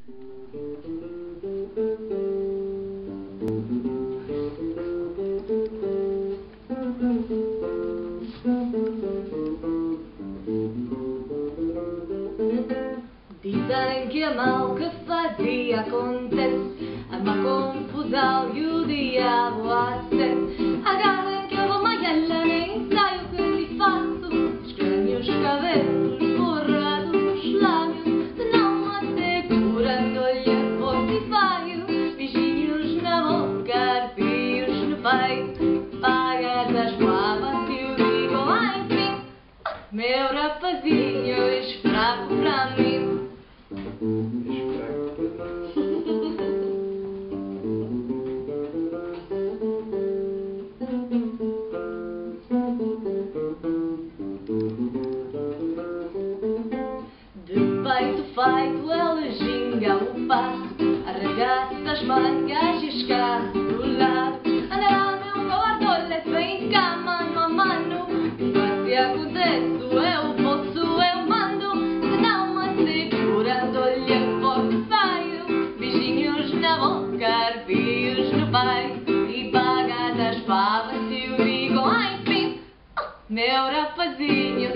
Dizem que a mal que fazia acontece, a má confusão e o diabo acesse. Agarrem que eu vou malhá-la, nem sei o que lhe faço. Estranhos cabelos, borrados os lábios, se não assegurando-lhe forte e feio. Beijinhos na boca, arpios no peito, pagas as favas e o digo, enfim, meu rapazinho, esfrago pra mim. De peito feito ele ginga o passo, arregaça as mangas e escarra do lado. Andará meu guardolha, vem cá mano a mano, se acontece eu posso, eu mando. Se não assegurando-lhe forte feio, beijinhos na boca, arpios no peito, e pagas as favas e o digo, enfim, meu rapazinho.